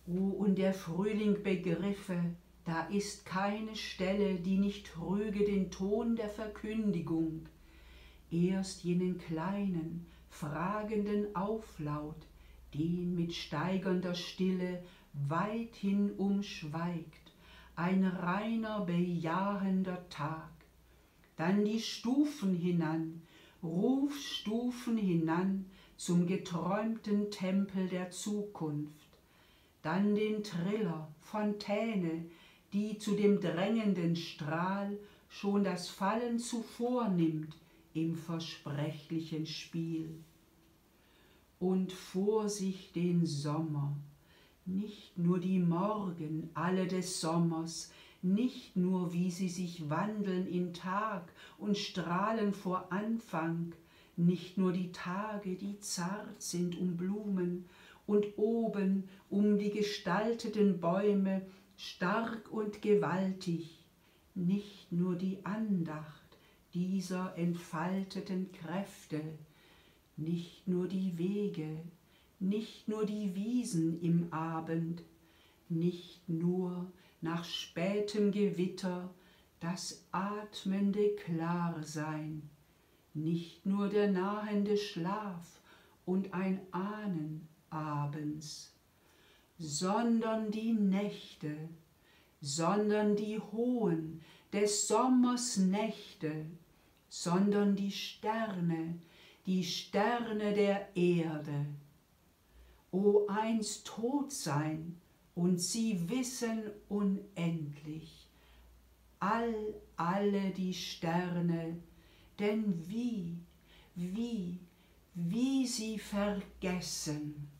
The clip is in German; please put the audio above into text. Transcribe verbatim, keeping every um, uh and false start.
Oh, und der Frühling begriffe, da ist keine Stelle, die nicht trüge den Ton der Verkündigung, erst jenen kleinen, fragenden Auflaut, den mit steigernder Stille weithin umschweigt, ein reiner, bejahender Tag. Dann die Stufen hinan, Rufstufen hinan zum geträumten Tempel der Zukunft. Dann den Triller, Fontäne, die zu dem drängenden Strahl schon das Fallen zuvornimmt im versprechlichen Spiel. Und vor sich den Sommer, nicht nur die Morgen alle des Sommers, nicht nur wie sie sich wandeln in Tag und strahlen vor Anfang, nicht nur die Tage, die zart sind um Blumen und oben um die gestalteten Bäume stark und gewaltig, nicht nur die Andacht dieser entfalteten Kräfte, nicht nur die Wege, nicht nur die Wiesen im Abend, nicht nur nach spätem Gewitter das atmende Klarsein, nicht nur der nahende Schlaf und ein Ahnen abends, sondern die Nächte, sondern die hohen des Sommers Nächte, sondern die Sterne, die Sterne der Erde. O einst tot sein, und sie wissen unendlich, all, alle die Sterne, denn wie, wie, wie sie vergessen.